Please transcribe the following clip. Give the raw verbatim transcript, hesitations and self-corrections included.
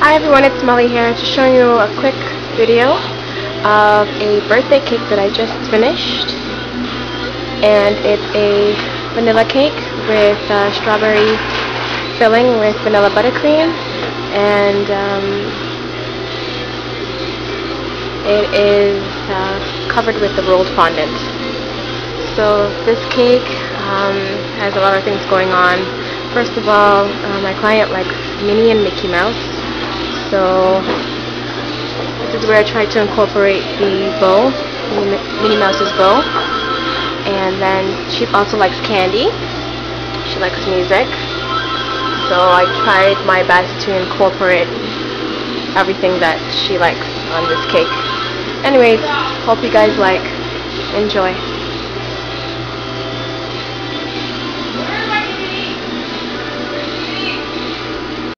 Hi everyone, it's Molly here, just showing you a quick video of a birthday cake that I just finished. And it's a vanilla cake with uh, strawberry filling with vanilla buttercream, and um, it is uh, covered with the rolled fondant. So this cake um, has a lot of things going on. First of all, uh, my client likes Minnie and Mickey Mouse. So this is where I try to incorporate the bow, Minnie Mouse's bow. And then she also likes candy. She likes music. So I tried my best to incorporate everything that she likes on this cake. Anyways, hope you guys like. Enjoy.